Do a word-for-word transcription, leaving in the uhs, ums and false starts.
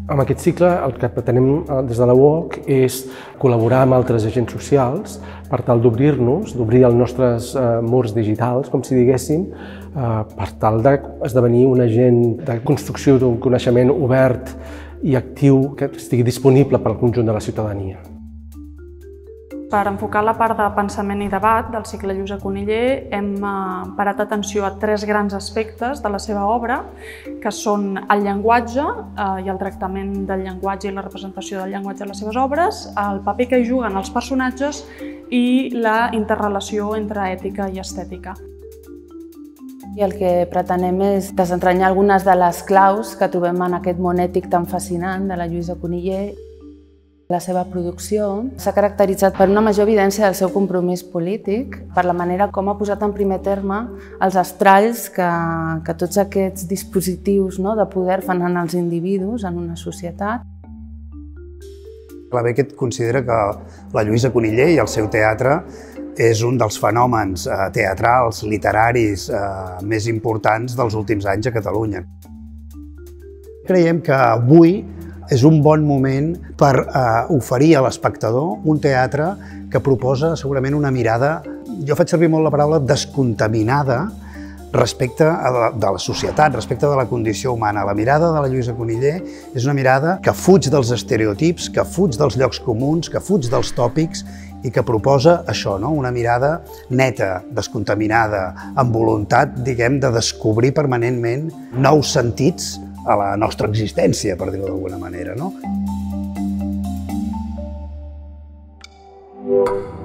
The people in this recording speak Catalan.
Amb aquest cicle el que pretenem des de la U O C és col·laborar amb altres agents socials per tal d'obrir-nos, d'obrir els nostres murs digitals, com si diguéssim, per tal d'esdevenir un agent de construcció d'un coneixement obert i actiu que estigui disponible per al conjunt de la ciutadania. Per enfocar la part de pensament i debat del cicle Lluïsa Cuniller hem parat atenció a tres grans aspectes de la seva obra, que són el llenguatge i el tractament del llenguatge i la representació del llenguatge a les seves obres, el paper que hi juguen els personatges i la interrelació entre ètica i estètica. I el que pretenem és desentranyar algunes de les claus que trobem en aquest món ètic tan fascinant de la Lluïsa Cuniller. La seva producció s'ha caracteritzat per una major evidència del seu compromís polític, per la manera com ha posat en primer terme els estralls que, que tots aquests dispositius no, de poder fan en els individus, en una societat. La Beckett considera que la Lluïsa Cuniller i el seu teatre és un dels fenòmens teatrals, literaris més importants dels últims anys a Catalunya. Creiem que avui és un bon moment per oferir a l'espectador un teatre que proposa segurament una mirada, jo faig servir molt la paraula descontaminada respecte de la societat, respecte de la condició humana. La mirada de la Lluïsa Cuniller és una mirada que fuig dels estereotips, que fuig dels llocs comuns, que fuig dels tòpics i que proposa això, no? Una mirada neta, descontaminada, amb voluntat, diguem, de descobrir permanentment nous sentits a la nostra existència, per dir-ho d'alguna manera, no?